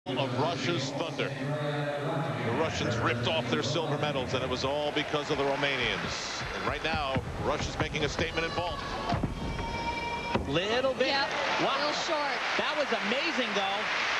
Of Russia's thunder. The Russians ripped off their silver medals, and it was all because of the Romanians. And right now, Russia's making a statement in vault. Little bit. Yep, wow. real short. That was amazing, though.